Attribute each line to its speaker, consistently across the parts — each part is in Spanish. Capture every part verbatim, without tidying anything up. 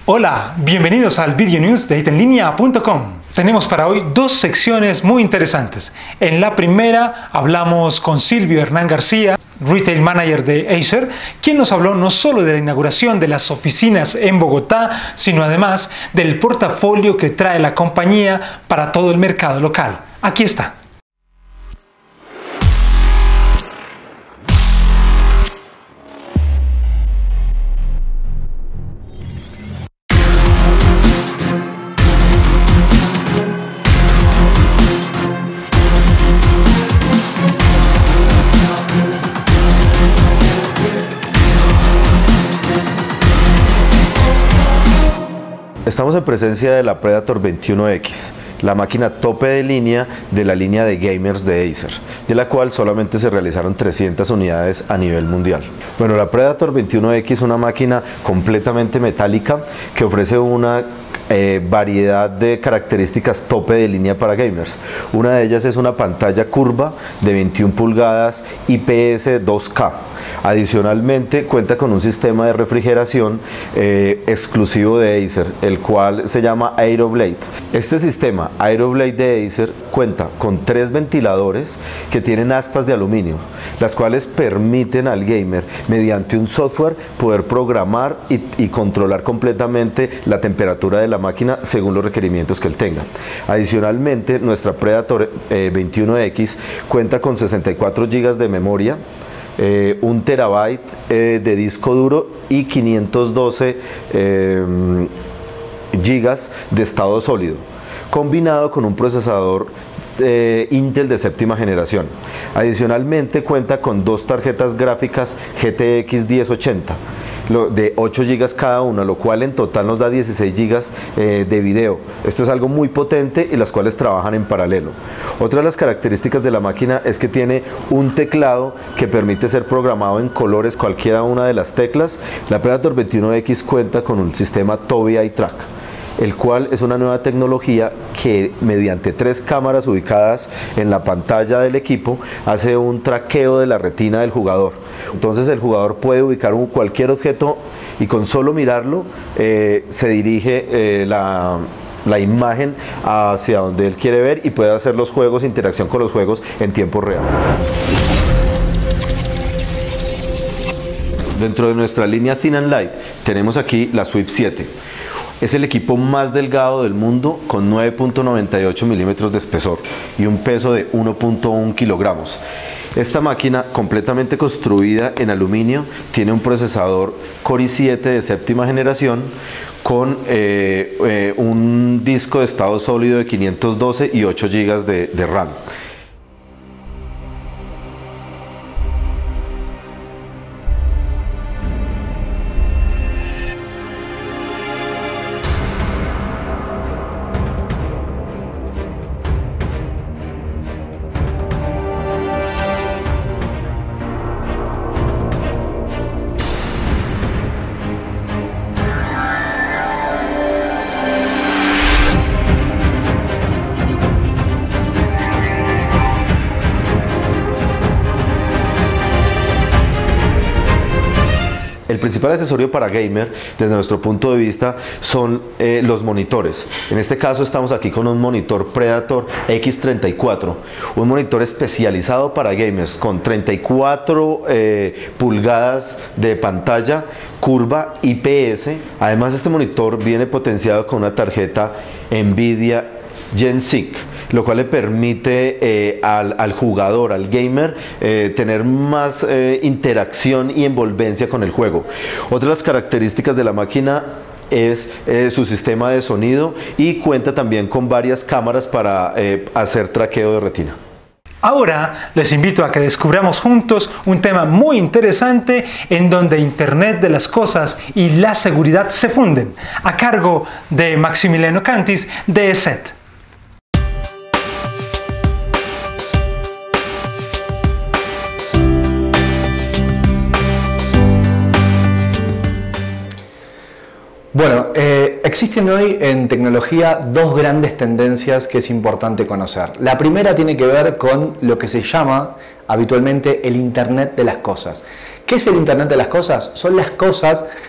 Speaker 1: Hola, bienvenidos al Video News de ita en línea punto com. Tenemos para hoy dos secciones muy interesantes. En la primera hablamos con Silvio Hernán García, Retail Manager de Acer, quien nos habló no solo de la inauguración de las oficinas en Bogotá, sino además del portafolio que trae la compañía para todo el mercado local. Aquí está.
Speaker 2: Estamos en presencia de la Predator veintiuno equis, la máquina tope de línea de la línea de gamers de Acer, de la cual solamente se realizaron trescientas unidades a nivel mundial. Bueno, la Predator veintiuno equis es una máquina completamente metálica que ofrece una Eh, variedad de características tope de línea para gamers. Una de ellas es una pantalla curva de veintiuna pulgadas I P S dos K. Adicionalmente cuenta con un sistema de refrigeración eh, exclusivo de Acer, el cual se llama Aeroblade. Este sistema Aeroblade de Acer cuenta con tres ventiladores que tienen aspas de aluminio, las cuales permiten al gamer mediante un software poder programar y, y controlar completamente la temperatura de la máquina según los requerimientos que él tenga. Adicionalmente, nuestra Predator eh, veintiuno equis cuenta con sesenta y cuatro gigas de memoria, eh, un terabyte eh, de disco duro y quinientos doce eh, gigas de estado sólido, combinado con un procesador Eh, Intel de séptima generación. Adicionalmente cuenta con dos tarjetas gráficas G T X diez ochenta de ocho gigas cada una, lo cual en total nos da dieciséis gigas eh, de video. Esto es algo muy potente y las cuales trabajan en paralelo. Otra de las características de la máquina es que tiene un teclado que permite ser programado en colores cualquiera una de las teclas. La Predator veintiuno equis cuenta con un sistema Tobii Eye Track, el cual es una nueva tecnología que mediante tres cámaras ubicadas en la pantalla del equipo hace un traqueo de la retina del jugador. Entonces el jugador puede ubicar un, cualquier objeto y con solo mirarlo eh, se dirige eh, la, la imagen hacia donde él quiere ver y puede hacer los juegos, interacción con los juegos en tiempo real. Dentro de nuestra línea Thin and Light tenemos aquí la Swift siete. Es el equipo más delgado del mundo con nueve punto noventa y ocho milímetros de espesor y un peso de uno punto uno kilogramos. Esta máquina, completamente construida en aluminio, tiene un procesador Core i siete de séptima generación con eh, eh, un disco de estado sólido de quinientos doce y ocho gigas de, de RAM. El principal accesorio para gamer, desde nuestro punto de vista, son eh, los monitores. En este caso estamos aquí con un monitor Predator X treinta y cuatro, un monitor especializado para gamers con treinta y cuatro eh, pulgadas de pantalla curva I P S. Además, este monitor viene potenciado con una tarjeta Nvidia GenSync, lo cual le permite eh, al, al jugador, al gamer, eh, tener más eh, interacción y envolvencia con el juego. Otra de las características de la máquina es eh, su sistema de sonido y cuenta también con varias cámaras para eh, hacer traqueo de retina.
Speaker 1: Ahora les invito a que descubramos juntos un tema muy interesante en donde Internet de las Cosas y la seguridad se funden, a cargo de Maximiliano Cantis de ESET.
Speaker 3: Bueno, eh, existen hoy en tecnología dos grandes tendencias que es importante conocer. La primera tiene que ver con lo que se llama habitualmente el Internet de las Cosas. ¿Qué es el Internet de las Cosas? Son las cosas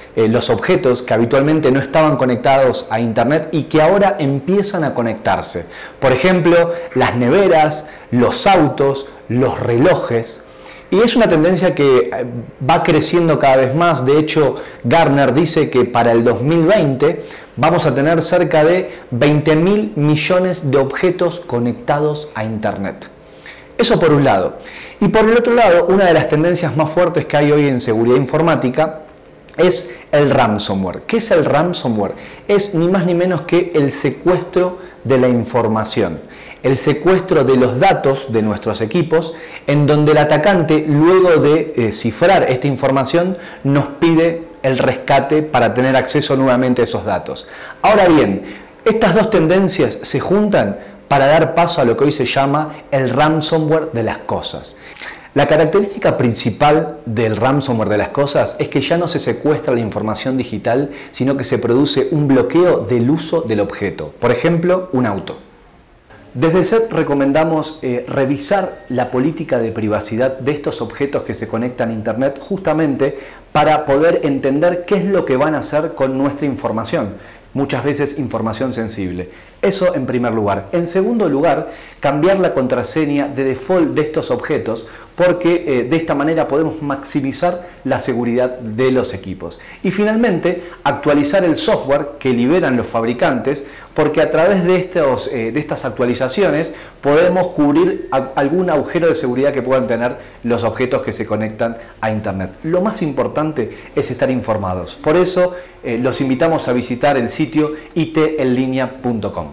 Speaker 3: eh, los objetos que habitualmente no estaban conectados a Internet y que ahora empiezan a conectarse. Por ejemplo, las neveras, los autos, los relojes. Y es una tendencia que va creciendo cada vez más. De hecho, Gartner dice que para el dos mil veinte vamos a tener cerca de veinte mil millones de objetos conectados a Internet. Eso por un lado. Y por el otro lado, una de las tendencias más fuertes que hay hoy en seguridad informática es el ransomware. ¿Qué es el ransomware? Es ni más ni menos que el secuestro de la información. El secuestro de los datos de nuestros equipos, en donde el atacante, luego de eh, cifrar esta información, nos pide el rescate para tener acceso nuevamente a esos datos. Ahora bien, estas dos tendencias se juntan para dar paso a lo que hoy se llama el ransomware de las cosas. La característica principal del ransomware de las cosas es que ya no se secuestra la información digital, sino que se produce un bloqueo del uso del objeto. Por ejemplo, un auto. Desde S E T recomendamos eh, revisar la política de privacidad de estos objetos que se conectan a Internet justamente para poder entender qué es lo que van a hacer con nuestra información. Muchas veces información sensible. Eso en primer lugar. En segundo lugar, cambiar la contraseña de default de estos objetos porque eh, de esta manera podemos maximizar la seguridad de los equipos. Y finalmente, actualizar el software que liberan los fabricantes porque a través de, estos, eh, de estas actualizaciones podemos cubrir a, algún agujero de seguridad que puedan tener los objetos que se conectan a Internet. Lo más importante es estar informados. Por eso eh, los invitamos a visitar el sitio i t en línea punto com.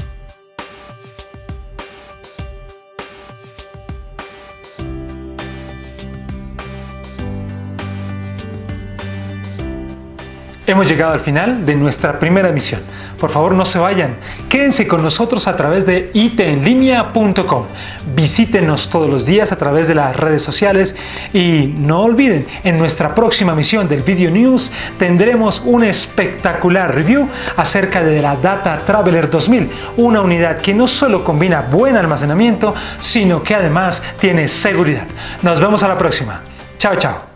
Speaker 1: Hemos llegado al final de nuestra primera emisión. Por favor, no se vayan. Quédense con nosotros a través de i t en línea punto com. Visítenos todos los días a través de las redes sociales y no olviden, en nuestra próxima emisión del Video News tendremos un espectacular review acerca de la Data Traveler dos mil, una unidad que no solo combina buen almacenamiento, sino que además tiene seguridad. Nos vemos a la próxima. Chao, chao.